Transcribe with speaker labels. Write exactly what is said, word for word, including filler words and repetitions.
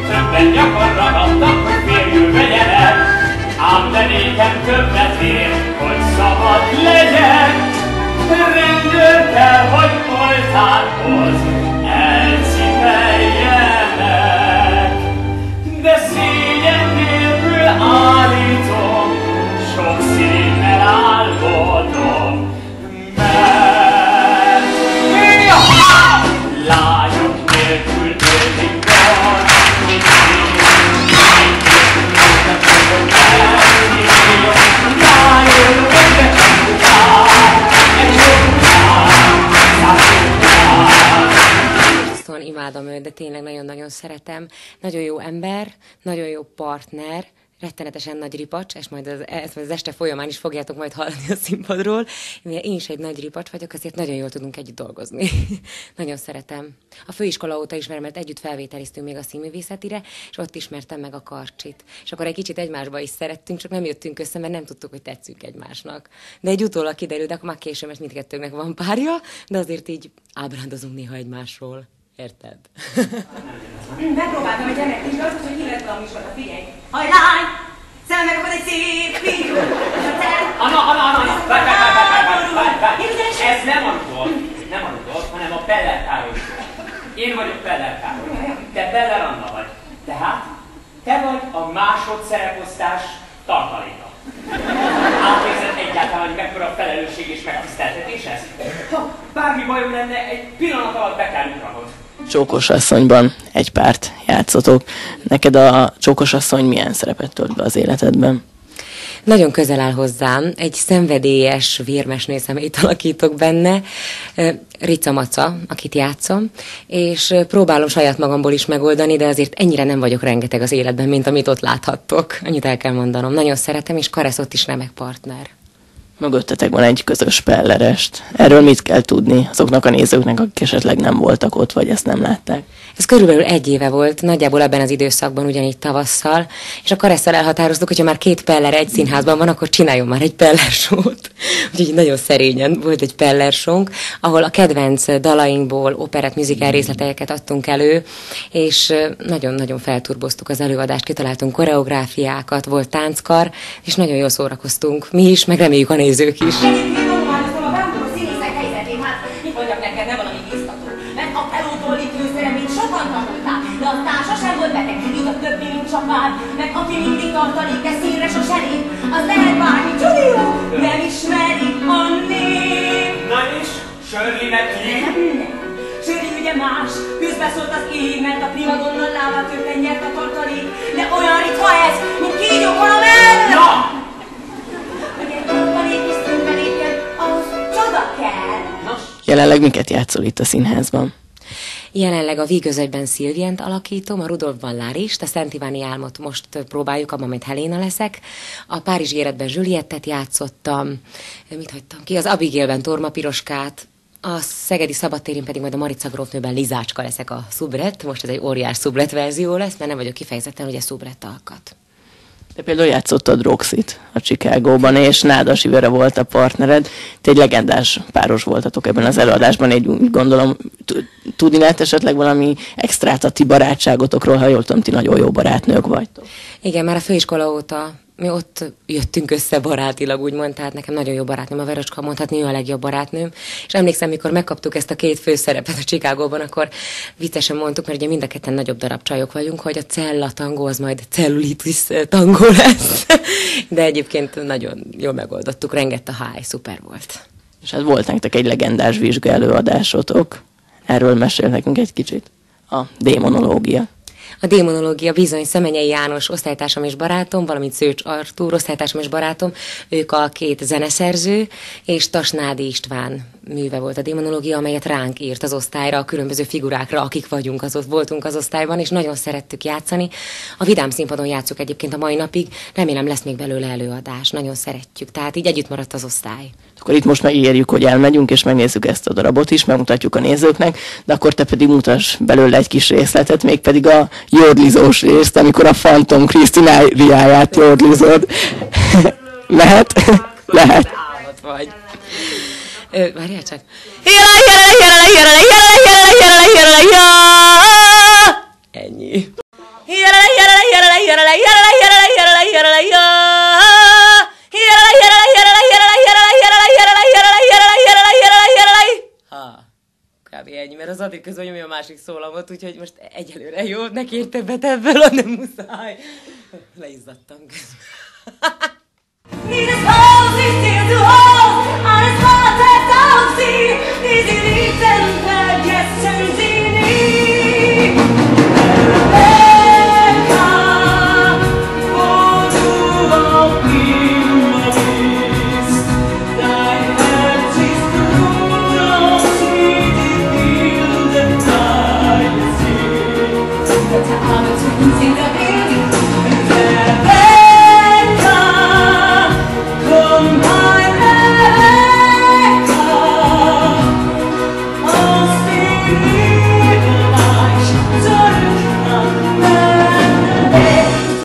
Speaker 1: többen gyakran ragadtak, hogy férjül vegyen el. Ám de nékem többet ér, hogy szabad legyen. Rendőr kell, hogy oltárhoz elcipeljenek. De szégyen nélkül állítom, sok színnel álmodom, mert lányok nélkül öltik van, hogy
Speaker 2: Szóval imádom őt, de tényleg nagyon-nagyon szeretem. Nagyon jó ember, nagyon jó partner, rettenetesen nagy ripacs, és majd az, az este folyamán is fogjátok majd hallani a színpadról. Mivel én is egy nagy ripacs vagyok, azért nagyon jól tudunk együtt dolgozni. Nagyon szeretem. A főiskola óta ismerem, mert együtt felvételiztünk még a színművészetire, és ott ismertem meg a Karcsit. És akkor egy kicsit egymásba is szerettünk, csak nem jöttünk össze, mert nem tudtuk, hogy tetszünk egymásnak. De egy utólag kiderült, de akkor már később, mert mindkettőnknek van párja, de azért így ábrándozunk néha egymásról. Érted?
Speaker 3: Megpróbáltam egy gyermek is, az, hogy illetve a műsorra, figyelj! Hajlány! Szemem meg akad egy szép fiú!
Speaker 1: Anna, Anna, Anna, Anna! Várj, várj, várj, várj, várj, várj! Ez nem a dolog, nem a dolog, hanem a Peller Károly. Én vagyok Peller Károly. Te Peller Anna vagy. Tehát te vagy a másodszereposztás tartaléka. Átérzed egyáltalán, hogy mekkora felelősség és megtiszteltetés ez? Ha bármi bajom lenne, egy pillanat alatt be kell ugrahod.
Speaker 4: Csókosasszonyban egy párt játszotok. Neked a Csókosasszony milyen szerepet tölt be az életedben?
Speaker 2: Nagyon közel áll hozzám, egy szenvedélyes vérmesnő személyt alakítok benne, Rica Maca, akit játszom, és próbálom saját magamból is megoldani, de azért ennyire nem vagyok rengeteg az életben, mint amit ott láthattok. Annyit el kell mondanom. Nagyon szeretem, és Karesz ott is remek partner.
Speaker 4: Mögöttetek van egy közös pellerest. Erről mit kell tudni azoknak a nézőknek, akik esetleg nem voltak ott, vagy ezt nem látták?
Speaker 2: Ez körülbelül egy éve volt, nagyjából ebben az időszakban, ugyanígy tavasszal, és a Karesszel elhatároztuk, hogyha már két peller egy színházban van, akkor csináljon már egy pellersót. Úgyhogy nagyon szerényen volt egy pellersónk, ahol a kedvenc dalainkból operett musical részleteket adtunk elő, és nagyon-nagyon felturboztuk az előadást, kitaláltunk koreográfiákat, volt tánckar, és nagyon jól szórakoztunk. Mi is, meg reméljük a nézők is.
Speaker 3: Egyébként tanulmányoztam a vándorló színészek helyzetén, hát mit mondjak neked, nem valami biztató. Mert a pelótól itt főszerepét sokan tanulták, de aztán sosem volt beteg, így a többi, mint csak vár. Meg aki mindig tartalék, de színre sose lép, az lehet várni, Giulio, nem ismeri a név.
Speaker 1: Na és? Shirley-nek hív?
Speaker 3: Nem, nem. Shirley ugye más, közbeszólt az ég, mert a primadonna lábatőkben nyert a tartalék, de olyan ritva ez, mint kígyó karamell.
Speaker 1: Na!
Speaker 4: Jelenleg miket játszol itt a színházban?
Speaker 2: Jelenleg a Vígözegyben Szilvient alakítom, a Rudolfban Lárist, a Szent Iváni Álmot most próbáljuk, abban majd Helena leszek. A Párizsi Életben Juliettet játszottam, mit hagytam ki? Az Abigailben Torma Piroskát, a Szegedi Szabadtérin pedig majd a Marica grófnőben Lizácska leszek a szubrett. Most ez egy óriás szubrett verzió lesz, mert nem vagyok kifejezetten ugye szubrett alkat.
Speaker 4: Te például játszottad Roxit a Chicagóban, és Nádas Ivere volt a partnered. Te egy legendás páros voltatok ebben az előadásban, így úgy gondolom, tudni lehet esetleg valami extrát a ti barátságotokról, ha jól tudom, ti nagyon jó barátnők vagytok.
Speaker 2: Igen, már a főiskola óta mi ott jöttünk össze barátilag, úgymond, tehát nekem nagyon jó barátnőm, a Verocska, mondhatni ő a legjobb barátnőm. És emlékszem, mikor megkaptuk ezt a két főszerepet a Chicagóban, akkor viccesen mondtuk, mert ugye mind a ketten nagyobb darab csajok vagyunk, hogy a cella tangó az majd cellulitis tangó lesz. De egyébként nagyon jól megoldottuk, rengett a háj, szuper volt.
Speaker 4: És hát volt nektek egy legendás vizsgaelőadásotok. Erről mesél nekünk egy kicsit. A démonológia.
Speaker 2: A démonológia bizony, Szemenyei János osztálytársam és barátom, valamint Szőcs Artúr osztálytársam és barátom, ők a két zeneszerző, és Tasnádi István műve volt a démonológia, amelyet ránk írt az osztályra, a különböző figurákra, akik vagyunk, az, voltunk az osztályban, és nagyon szerettük játszani. A Vidám Színpadon játszuk egyébként a mai napig, remélem lesz még belőle előadás, nagyon szeretjük, tehát így együtt maradt az osztály.
Speaker 4: Akkor itt most megígérjük, hogy elmegyünk, és megnézzük ezt a darabot is, megmutatjuk a nézőknek, de akkor te pedig mutass belőle egy kis részletet, mégpedig a jordlizós részt, amikor a Fantom Krisztináriáját jordlizod. Lehet? Lehet.
Speaker 2: Vagy. Várjál csak. Ennyi. másik szólamot, úgyhogy most egyelőre jó, ne kérj többet ebből, de muszáj. Leizzadtam közben.